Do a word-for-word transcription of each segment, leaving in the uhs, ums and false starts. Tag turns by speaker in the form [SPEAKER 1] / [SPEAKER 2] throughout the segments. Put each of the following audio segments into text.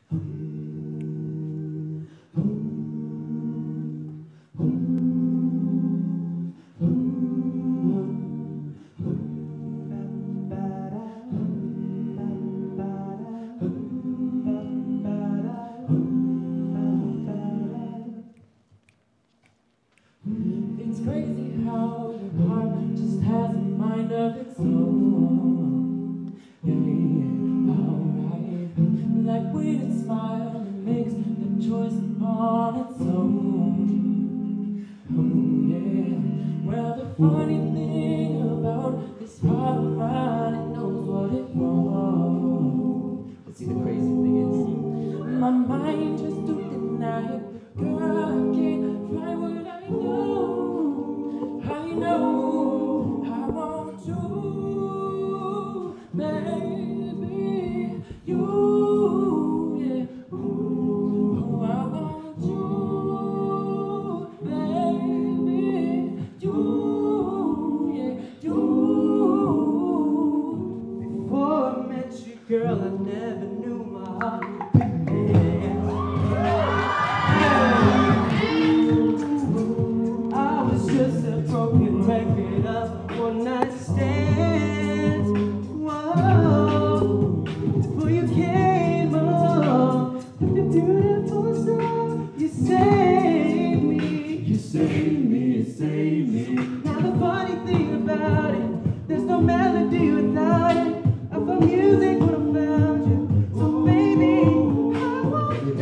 [SPEAKER 1] It's crazy how your heart just has a mind of its own. Yeah, yeah, alright. Like when it smiles, it makes the choice on its own. Oh yeah. Well, the funny thing about this heart of mine, it knows what it wants. But see, the crazy thing is, my mind tries to deny it, but girl, I can't find what I know. I know I want you, baby, you, yeah. Oh, I want you, baby, you, yeah, you. Before I met you, girl, I never knew my heart could beat. I was just a broken record of one night stands. Whoa, before you came along, with your beautiful song, you saved me. You saved me, you saved me. Now the funny thing about it, there's no melody without it. I found music when I found you. So baby, I want you.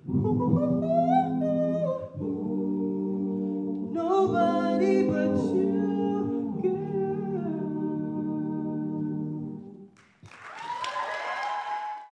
[SPEAKER 1] Nobody but you.